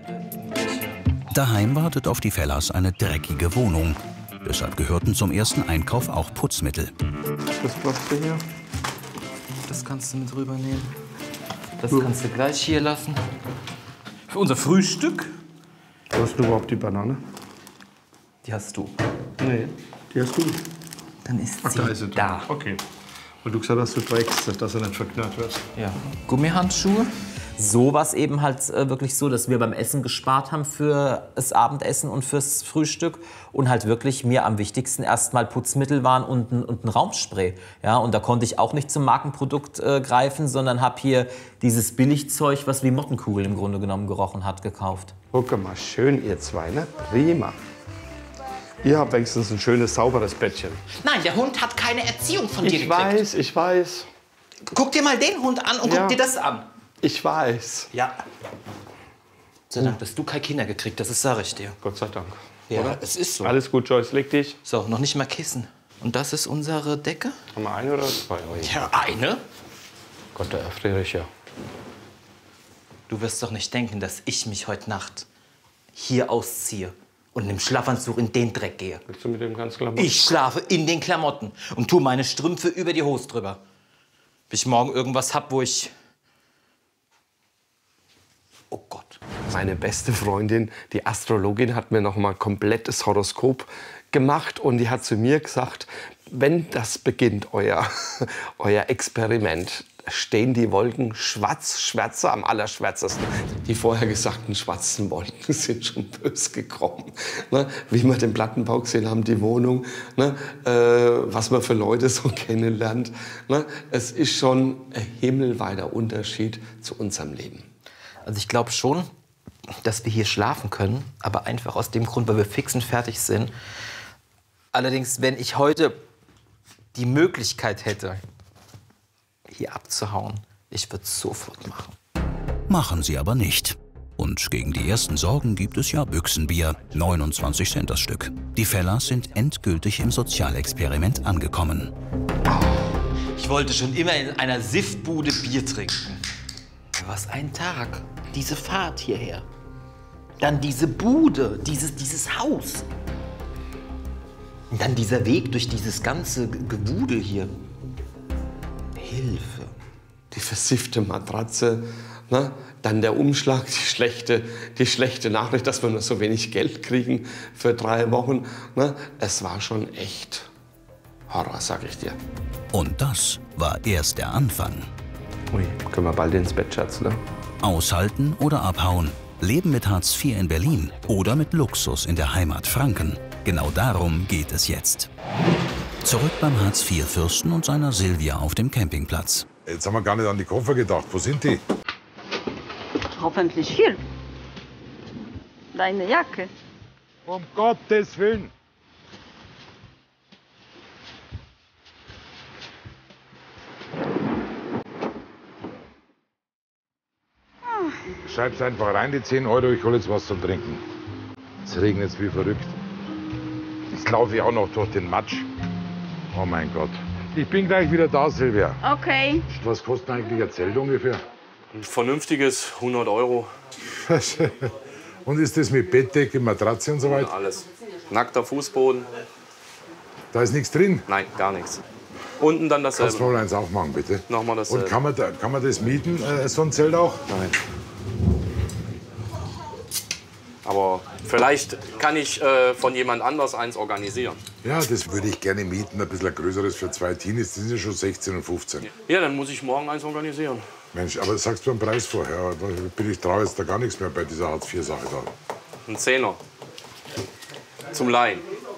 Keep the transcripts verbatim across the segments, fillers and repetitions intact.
Daheim wartet auf die Fellers eine dreckige Wohnung. Deshalb gehörten zum ersten Einkauf auch Putzmittel. Das brauchst du hier. Das kannst du mit rübernehmen. Das kannst du gleich hier lassen. Für unser Frühstück. Wo hast du überhaupt die Banane? Die hast du. Nee, die hast du. Dann ist Ach, sie da. Ist sie da. Okay. Weil du gesagt hast, du trägst, dass du nicht verknallt wirst. Ja. Gummihandschuhe. So war es eben halt äh, wirklich so, dass wir beim Essen gespart haben für das Abendessen und fürs Frühstück und halt wirklich mir am wichtigsten erstmal Putzmittel waren und ein, und ein Raumspray. Ja, und da konnte ich auch nicht zum Markenprodukt äh, greifen, sondern habe hier dieses Billigzeug, was wie Mottenkugel im Grunde genommen gerochen hat, gekauft. Guck mal, schön ihr zwei, ne? Prima. Ihr habt wenigstens ein schönes, sauberes Bettchen. Nein, der Hund hat keine Erziehung von dir Ich gekriegt. weiß, ich weiß. Guck dir mal den Hund an und Ja. guck dir das an. Ich weiß. Ja. Sei Dank, dass du keine Kinder gekriegt hast, das sage ich dir. Gott sei Dank. Ja, Oder? es ist so. Alles gut, Joyce, leg dich. So, noch nicht mal Kissen. Und das ist unsere Decke? Haben wir eine oder zwei? Oh je. Ja, eine. Gott, der Friedrich, ja. Du wirst doch nicht denken, dass ich mich heute Nacht hier ausziehe und im Schlafanzug in den Dreck gehe. Willst du mit dem ganz Klamotten? Ich schlafe in den Klamotten und tue meine Strümpfe über die Hose drüber. Bis ich morgen irgendwas hab, wo ich... Oh Gott. Meine beste Freundin, die Astrologin, hat mir noch mal komplettes Horoskop gemacht und die hat zu mir gesagt, wenn das beginnt, euer, euer Experiment, stehen die Wolken schwarz-schwärzer am allerschwärzesten. Die vorher gesagten schwarzen Wolken sind schon bös gekommen. Ne? Wie wir den Plattenbau gesehen haben, die Wohnung, ne? äh, was man für Leute so kennenlernt. Ne? Es ist schon ein himmelweiter Unterschied zu unserem Leben. Also ich glaube schon, dass wir hier schlafen können, aber einfach aus dem Grund, weil wir fix und fertig sind. Allerdings, wenn ich heute die Möglichkeit hätte, hier abzuhauen, ich würde es sofort machen. Machen sie aber nicht. Und gegen die ersten Sorgen gibt es ja Büchsenbier, neunundzwanzig Cent das Stück. Die Fellers sind endgültig im Sozialexperiment angekommen. Ich wollte schon immer in einer Siffbude Bier trinken. Was ein Tag, diese Fahrt hierher. Dann diese Bude, dieses, dieses Haus. Und dann dieser Weg durch dieses ganze Gewudel hier. Hilfe. Die versiffte Matratze, ne? Dann der Umschlag, die schlechte, die schlechte Nachricht, dass wir nur so wenig Geld kriegen für drei Wochen. Ne? Es war schon echt Horror, sag ich dir. Und das war erst der Anfang. Ui, können wir bald ins Bett, Schatz, ne? Aushalten oder abhauen. Leben mit Hartz vier in Berlin oder mit Luxus in der Heimat Franken. Genau darum geht es jetzt. Zurück beim Hartz vier Fürsten und seiner Silvia auf dem Campingplatz. Jetzt haben wir gar nicht an die Koffer gedacht. Wo sind die? Hoffentlich hier. Deine Jacke. Um Gottes Willen. Schreib's einfach rein, die zehn Euro, ich hole jetzt was zum Trinken. Es regnet wie verrückt. Jetzt laufe ich auch noch durch den Matsch. Oh mein Gott. Ich bin gleich wieder da, Silvia. Okay. Was kostet eigentlich ein Zelt ungefähr? Ein vernünftiges hundert Euro. Und ist das mit Bettdecke, Matratze und so weiter? Alles. Nackter Fußboden. Da ist nichts drin. Nein, gar nichts. Unten dann Kannst dasselbe. du mal eins aufmachen, bitte? Nochmal dasselbe. Und kann man, da, kann man das mieten, äh, so ein Zelt auch? Nein. Aber vielleicht kann ich äh, von jemand anders eins organisieren. Ja, das würde ich gerne mieten. Ein bisschen ein größeres für zwei Teenies. Das sind ja schon sechzehn und fünfzehn. Ja, dann muss ich morgen eins organisieren. Mensch, aber sagst du einen Preis vorher? Bin ich traue jetzt da gar nichts mehr bei dieser Hartz vier Sache da. Ein Zehner. Zum Leihen.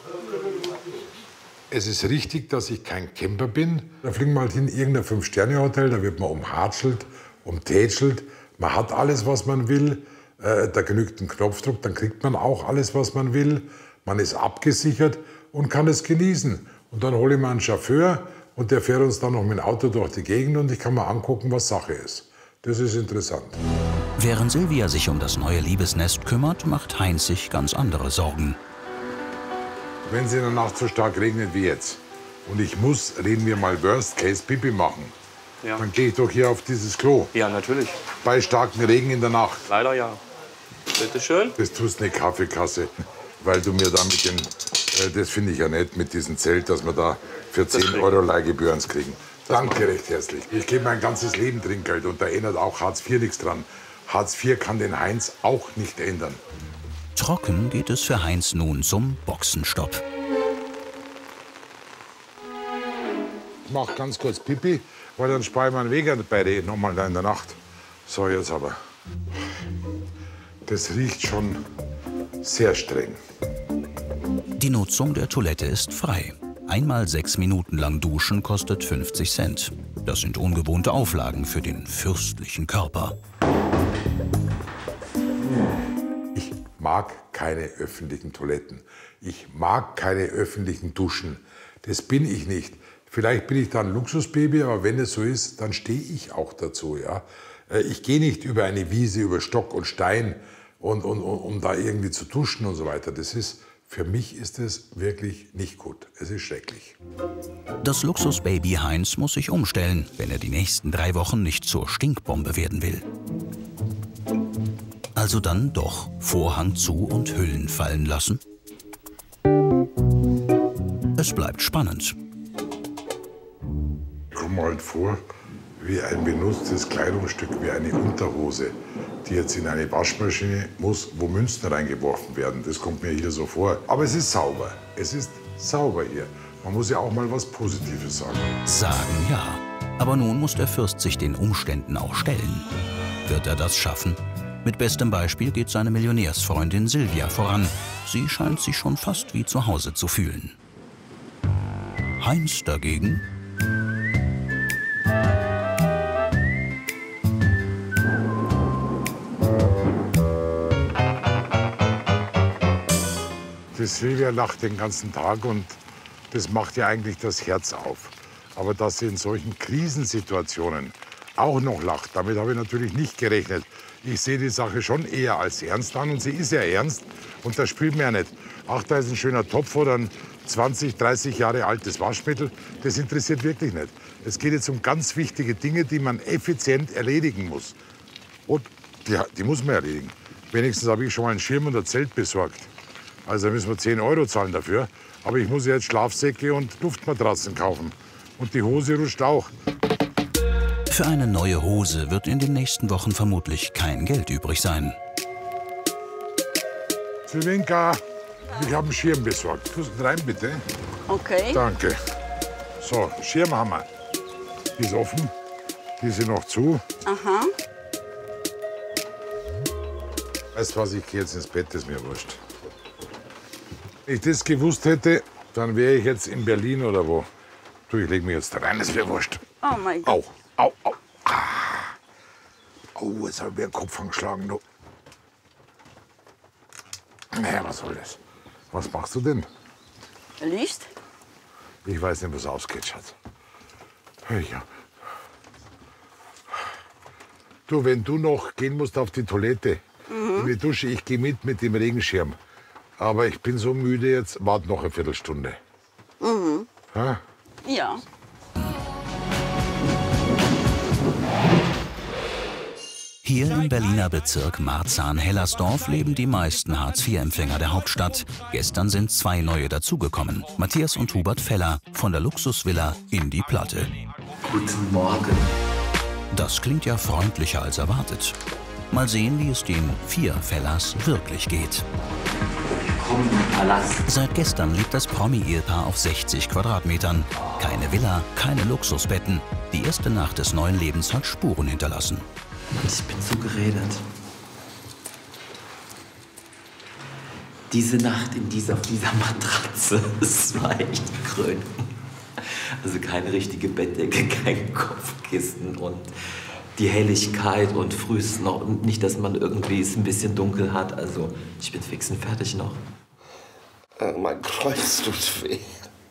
Es ist richtig, dass ich kein Camper bin. Da fliegen wir halt hin, irgendein Fünf-Sterne-Hotel. Da wird man umhatschelt, umtätschelt. Man hat alles, was man will. Äh, da genügt ein Knopfdruck, dann kriegt man auch alles, was man will. Man ist abgesichert und kann es genießen. Und dann hole ich mir einen Chauffeur und der fährt uns dann noch mit dem Auto durch die Gegend und ich kann mir angucken, was Sache ist. Das ist interessant. Während Silvia sich um das neue Liebesnest kümmert, macht Heinz sich ganz andere Sorgen. Wenn es in der Nacht so stark regnet wie jetzt und ich muss, reden wir mal Worst Case, Pipi machen, Ja. dann gehe ich doch hier auf dieses Klo. Ja, natürlich. Bei starkem Regen in der Nacht. Leider ja. Bitte schön. Das tust eine Kaffeekasse, weil du mir da mit den, äh, das finde ich ja nett, mit diesem Zelt, dass wir da für zehn Euro Leihgebühren kriegen. Danke recht herzlich. Ich gebe mein ganzes Leben Trinkgeld und da ändert auch Hartz vier nichts dran. Hartz vier kann den Heinz auch nicht ändern. Trocken geht es für Heinz nun zum Boxenstopp. Ich mach ganz kurz Pipi, weil dann spare ich meinen Weg beide noch mal in der Nacht. So, jetzt aber. Das riecht schon sehr streng. Die Nutzung der Toilette ist frei. Einmal sechs Minuten lang duschen kostet fünfzig Cent. Das sind ungewohnte Auflagen für den fürstlichen Körper. Ich mag keine öffentlichen Toiletten. Ich mag keine öffentlichen Duschen. Das bin ich nicht. Vielleicht bin ich da ein Luxusbaby, aber wenn es so ist, dann stehe ich auch dazu. Ja? Ich gehe nicht über eine Wiese, über Stock und Stein, und, und, und, um da irgendwie zu duschen und so weiter. Das ist, für mich ist es wirklich nicht gut. Es ist schrecklich. Das Luxusbaby Heinz muss sich umstellen, wenn er die nächsten drei Wochen nicht zur Stinkbombe werden will. Also dann doch Vorhang zu und Hüllen fallen lassen? Es bleibt spannend. Ich komme halt vor wie ein benutztes Kleidungsstück, wie eine Unterhose, die jetzt in eine Waschmaschine muss, wo Münzen reingeworfen werden. Das kommt mir hier so vor. Aber es ist sauber. Es ist sauber hier. Man muss ja auch mal was Positives sagen. Sagen ja. Aber nun muss der Fürst sich den Umständen auch stellen. Wird er das schaffen? Mit bestem Beispiel geht seine Millionärsfreundin Silvia voran. Sie scheint sich schon fast wie zu Hause zu fühlen. Heinz dagegen... Die Silvia lacht den ganzen Tag und das macht ja eigentlich das Herz auf. Aber dass sie in solchen Krisensituationen auch noch lacht, damit habe ich natürlich nicht gerechnet. Ich sehe die Sache schon eher als ernst an und sie ist ja ernst und das spielt mir ja nicht. Ach, da ist ein schöner Topf oder ein zwanzig, dreißig Jahre altes Waschmittel. Das interessiert wirklich nicht. Es geht jetzt um ganz wichtige Dinge, die man effizient erledigen muss. Und die, die muss man erledigen. Wenigstens habe ich schon mal einen Schirm und ein Zelt besorgt. Also müssen wir zehn Euro zahlen dafür. Aber ich muss jetzt Schlafsäcke und Luftmatratzen kaufen. Und die Hose rutscht auch. Für eine neue Hose wird in den nächsten Wochen vermutlich kein Geld übrig sein. Silvinka, ich habe einen Schirm besorgt. Tust du rein, bitte? Okay. Danke. So, Schirm haben wir. Die ist offen. Die ist noch zu. Aha. Weißt du was, ich gehe jetzt ins Bett, das ist mir wurscht. Wenn ich das gewusst hätte, dann wäre ich jetzt in Berlin oder wo. Du, ich lege mich jetzt da rein, das wäre wurscht. Oh mein Gott. Au, au, au. Ah. Oh, jetzt habe ich mir den Kopf angeschlagen. Du. Naja, was soll das? Was machst du denn? Licht? Ich weiß nicht, was ausgeht, Schatz. Ja. Du, wenn du noch gehen musst auf die Toilette, mhm. in die Dusche, ich gehe mit mit dem Regenschirm. Aber ich bin so müde jetzt, warte noch eine Viertelstunde. Mhm. Ha? Ja. Hier im Berliner Bezirk Marzahn-Hellersdorf leben die meisten Hartz vier Empfänger der Hauptstadt. Gestern sind zwei neue dazugekommen. Matthias und Hubert Feller von der Luxusvilla in die Platte. Guten Morgen. Das klingt ja freundlicher als erwartet. Mal sehen, wie es den vier Fellers wirklich geht. Seit gestern lebt das Promi-Ehepaar auf sechzig Quadratmetern. Keine Villa, keine Luxusbetten. Die erste Nacht des neuen Lebens hat Spuren hinterlassen. Ich bin so geredet. Diese Nacht in dieser, auf dieser Matratze, es war echt krönend. Also keine richtige Bettdecke, kein Kopfkissen und die Helligkeit und frühst noch nicht, dass man irgendwie es ein bisschen dunkel hat. Also ich bin fix und fertig noch. Äh, mein Kreuz tut weh.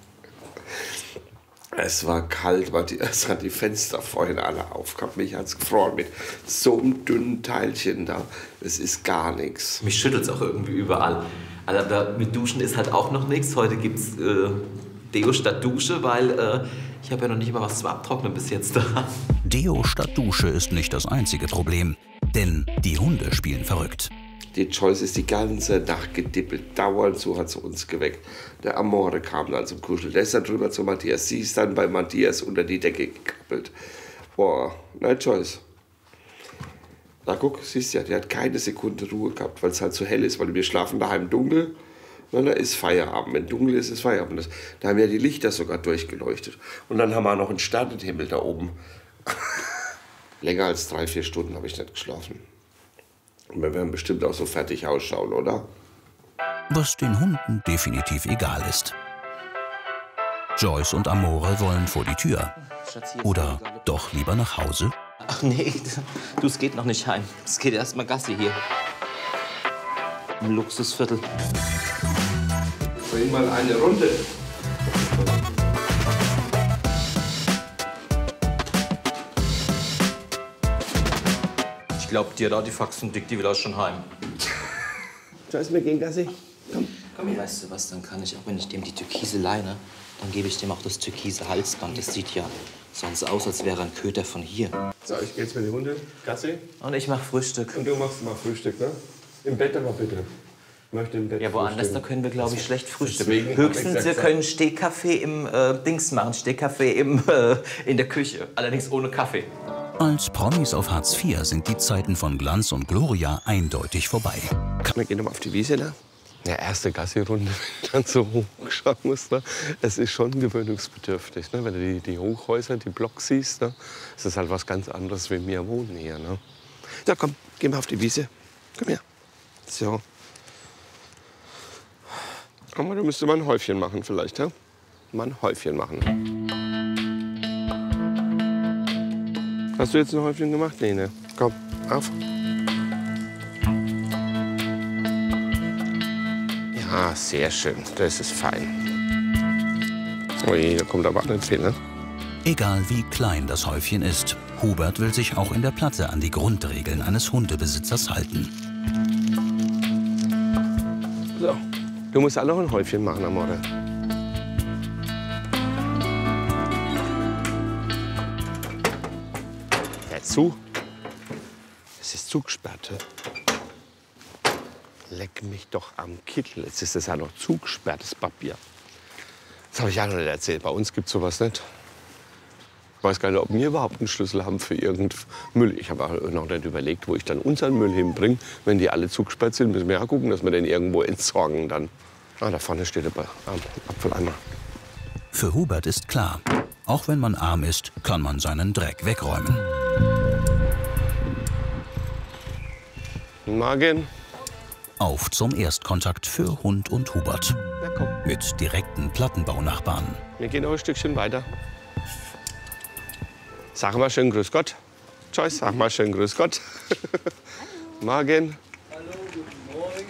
Es war kalt, weil die, es hat die Fenster vorhin alle aufgehabt. Mich hat's gefroren mit so einem dünnen Teilchen da. Es ist gar nichts. Mich schüttelt es auch irgendwie überall. Aber mit Duschen ist halt auch noch nichts. Heute gibt's äh, Deo statt Dusche, weil äh, ich habe ja noch nicht mal was zum Abtrocknen bis jetzt da. Deo statt Dusche ist nicht das einzige Problem. Denn die Hunde spielen verrückt. Die Joyce ist die ganze Nacht gedippelt. Dauernd so hat sie uns geweckt. Der Amore kam dann zum Kuscheln. Der ist dann drüber zu Matthias. Sie ist dann bei Matthias unter die Decke gekrabbelt. Boah, nein, Joyce. Na guck, siehst ja, die hat keine Sekunde Ruhe gehabt, weil es halt so hell ist. Weil wir schlafen daheim dunkel. Na, da ist Feierabend. Wenn dunkel ist, ist Feierabend. Das, da haben ja die Lichter sogar durchgeleuchtet. Und dann haben wir noch einen Sternenhimmel da oben. Länger als drei, vier Stunden habe ich nicht geschlafen. Und wir werden bestimmt auch so fertig ausschauen, oder? Was den Hunden definitiv egal ist. Joyce und Amore wollen vor die Tür. Oder doch lieber nach Hause? Ach nee, du, es geht noch nicht heim. Es geht erst mal Gassi hier. Im Luxusviertel. Vorhin mal eine Runde. Ich glaub dir da, die Faxen dick, die will auch schon heim. Joyce, wir gehen Gassi. Komm. Komm, weißt du was, dann kann ich, auch wenn ich dem die türkise leine, dann gebe ich dem auch das türkise Halsband. Das sieht ja sonst aus, als wäre ein Köter von hier. So, ich geh jetzt mit den Hunden. Gassi. Und ich mach Frühstück. Und du machst mal Frühstück, ne? Im Bett aber bitte. Ich möchte im Bett Ja, woanders, da frühstücken. können wir, glaube ich, schlecht frühstücken. Deswegen hab Höchstens, ich wir gesagt, können Stehkaffee im äh, Dings machen. Stehkaffee im, äh, in der Küche. Allerdings ohne Kaffee. Als Promis auf Hartz vier sind die Zeiten von Glanz und Gloria eindeutig vorbei. Wir gehen nochmal auf die Wiese, ne? Ja, erste Gassi-Runde, wenn du dann so hochschauen musst, ne? Es ist schon gewöhnungsbedürftig, ne? Wenn du die, die Hochhäuser, die Blocks siehst, ne? Es ist halt was ganz anderes, wie wir wohnen hier, ne? So, komm, gehen wir auf die Wiese. Komm her. So. Aber du müsstest mal ein Häufchen machen vielleicht, ja? Mal ein Häufchen machen. Hast du jetzt ein Häufchen gemacht? Nee, ne? Komm, auf. Ja, sehr schön. Das ist fein. Ui, da kommt aber nicht viel, ne? Egal wie klein das Häufchen ist, Hubert will sich auch in der Platte an die Grundregeln eines Hundebesitzers halten. So. Du musst auch noch ein Häufchen machen, Amore. Ja, zu. Es ist zugesperrt. Leck mich doch am Kittel. Jetzt ist das ja noch zugesperrtes Papier. Das habe ich auch noch nicht erzählt. Bei uns gibt es sowas nicht. Ich weiß gar nicht, ob wir überhaupt einen Schlüssel haben für irgendeinen Müll. Ich habe auch noch nicht überlegt, wo ich dann unseren Müll hinbringe. Wenn die alle zugesperrt sind, müssen wir ja gucken, dass wir den irgendwo entsorgen dann. Ah, da vorne steht der Apfeleimer. Für Hubert ist klar, auch wenn man arm ist, kann man seinen Dreck wegräumen. Morgen. Auf zum Erstkontakt für Hund und Hubert. Na komm. Mit direkten Plattenbaunachbarn. Wir gehen noch ein Stückchen weiter. Sag mal schön Grüß Gott. Joyce, sag mal schön Grüß Gott. Morgen. Hallo, guten Morgen.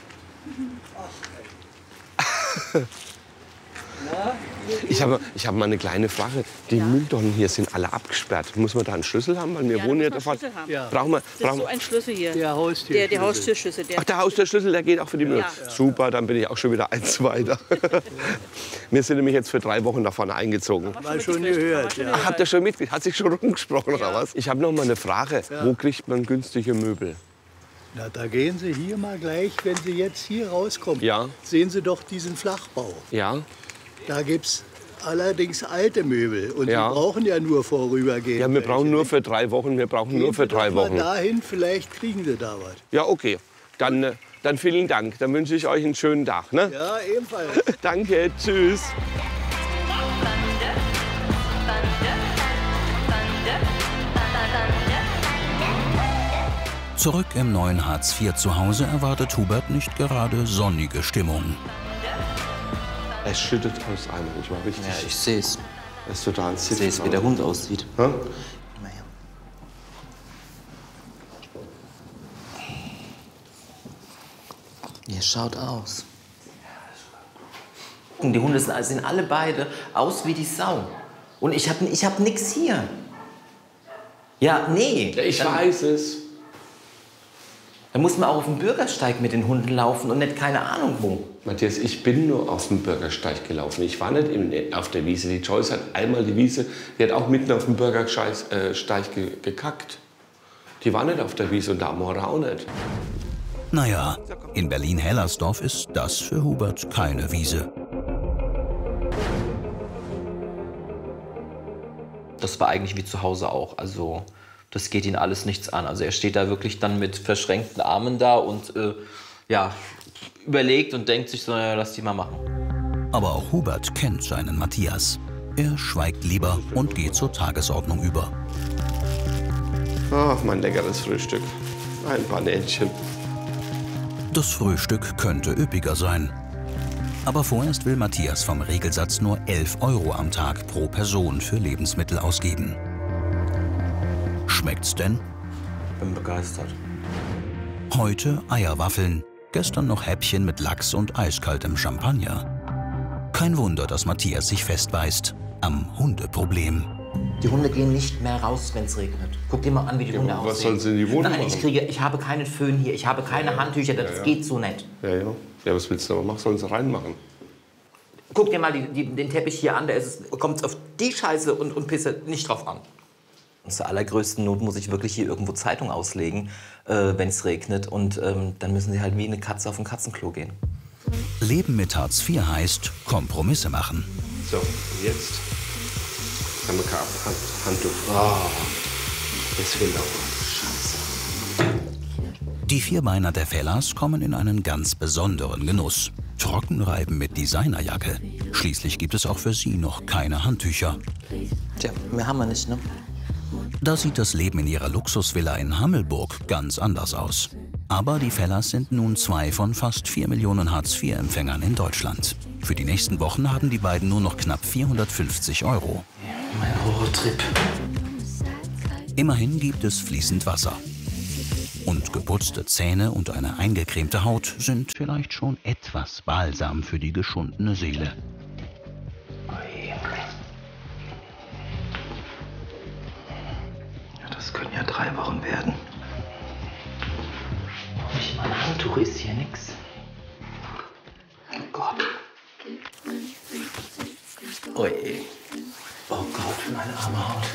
Na, Ich habe, ich habe mal eine kleine Frage. Die ja. Mülltonnen hier sind alle abgesperrt. Muss man da einen Schlüssel haben? Weil wir Ja, wohnen ja da davon. muss man Schlüssel haben. Brauchen wir, Das ist brauchen so ein Schlüssel hier. der Haustür. Der, der Haustürschlüssel. Der Ach, der Haustürschlüssel, der geht auch für die Müll. Ja. Super, dann bin ich auch schon wieder eins weiter. Wir sind nämlich jetzt für drei Wochen davon eingezogen. Mal schon gehört, ja. Ach, habt ihr schon mitgekriegt? Hat sich schon rumgesprochen oder was? Ich habe noch mal eine Frage. Ja. Wo kriegt man günstige Möbel? Na, da gehen Sie hier mal gleich, wenn Sie jetzt hier rauskommen. Ja. Sehen Sie doch diesen Flachbau. Ja? Da gibt's allerdings alte Möbel. Und Ja. die brauchen ja nur vorübergehend. Ja, wir brauchen welche, nur nicht? für drei Wochen. Wir brauchen Gehen nur für Sie doch drei mal Wochen. dahin, vielleicht kriegen Sie da was. Ja, okay. Dann, äh, dann vielen Dank. Dann wünsche ich euch einen schönen Tag. Ne? Ja, ebenfalls. Danke, tschüss. Zurück im neuen Hartz vier Zuhause erwartet Hubert nicht gerade sonnige Stimmung. Es schüttet aus einem. Ich war richtig. Ja, ich sehe es. Es ist total Ich sehe es, wie der Hund aussieht. Ja? Immer her. Ihr schaut aus. Die Hunde sind, sehen alle beide aus wie die Sau. Und ich habe ich hab nix hier. Ja, nee. Ja, ich Dann- weiß es. Da muss man auch auf dem Bürgersteig mit den Hunden laufen und nicht keine Ahnung wo. Matthias, ich bin nur auf dem Bürgersteig gelaufen. Ich war nicht im, auf der Wiese. Die Joyce hat einmal die Wiese, die hat auch mitten auf dem Bürgersteig äh, Steig ge, gekackt. Die war nicht auf der Wiese und der Amore auch nicht. Naja, in Berlin-Hellersdorf ist das für Hubert keine Wiese. Das war eigentlich wie zu Hause auch. Also das geht ihn alles nichts an. Also er steht da wirklich dann mit verschränkten Armen da und äh, ja, überlegt und denkt sich so, naja, lass die mal machen. Aber auch Hubert kennt seinen Matthias. Er schweigt lieber und geht zur Tagesordnung über. Ach, mein leckeres Frühstück. Ein paar Nähnchen. Das Frühstück könnte üppiger sein. Aber vorerst will Matthias vom Regelsatz nur elf Euro am Tag pro Person für Lebensmittel ausgeben. Schmeckt's denn? Bin begeistert. Heute Eierwaffeln, gestern noch Häppchen mit Lachs und eiskaltem Champagner. Kein Wunder, dass Matthias sich festbeißt am Hundeproblem. Die Hunde gehen nicht mehr raus, wenn es regnet. Guck dir mal an, wie die Ja, Hunde was aussehen. sollen sie in die Wohnung Nein, ich machen? kriege, ich habe keinen Föhn hier, ich habe keine Handtücher, das Ja, ja. geht so nicht. Ja, ja. Ja, was willst du aber machen? Sollen sie reinmachen? Guck dir mal die, die, den Teppich hier an, da kommt auf die Scheiße und, und Pisse nicht drauf an. Und zur allergrößten Not muss ich wirklich hier irgendwo Zeitung auslegen, äh, wenn es regnet. Und ähm, dann müssen sie halt wie eine Katze auf ein Katzenklo gehen. Leben mit Hartz vier heißt Kompromisse machen. So, jetzt haben wir kein Hand, Handtuch. Oh, jetzt fehlt noch was. Scheiße. Die Vierbeiner der Fellers kommen in einen ganz besonderen Genuss. Trockenreiben mit Designerjacke. Schließlich gibt es auch für sie noch keine Handtücher. Tja, mehr haben wir nicht, ne? Da sieht das Leben in ihrer Luxusvilla in Hammelburg ganz anders aus. Aber die Fellers sind nun zwei von fast vier Millionen Hartz vier Empfängern in Deutschland. Für die nächsten Wochen haben die beiden nur noch knapp vierhundertfünfzig Euro. Mein Horrortrip. Immerhin gibt es fließend Wasser. Und geputzte Zähne und eine eingecremte Haut sind vielleicht schon etwas Balsam für die geschundene Seele. Ja, das können ja drei Wochen werden. Nicht mal ein Handtuch ist hier nix. Oh Gott. Ui. Oh Gott, meine arme Haut.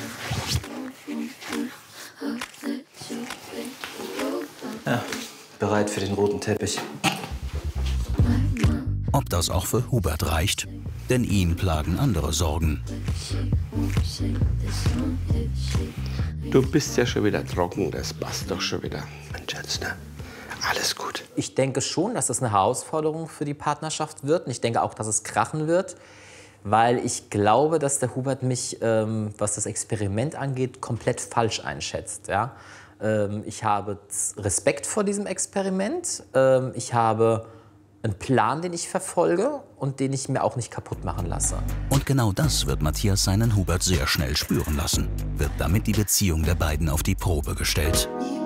Ja, bereit für den roten Teppich. Ob das auch für Hubert reicht? Denn ihn plagen andere Sorgen. Du bist ja schon wieder trocken, das passt doch schon wieder. Mein Schatz, ne? Alles gut. Ich denke schon, dass das eine Herausforderung für die Partnerschaft wird. Und ich denke auch, dass es krachen wird. Weil ich glaube, dass der Hubert mich, ähm, was das Experiment angeht, komplett falsch einschätzt. Ja? Ähm, ich habe Respekt vor diesem Experiment. Ähm, ich habe einen Plan, den ich verfolge und den ich mir auch nicht kaputt machen lasse. Und genau das wird Matthias seinen Hubert sehr schnell spüren lassen. Wird damit die Beziehung der beiden auf die Probe gestellt.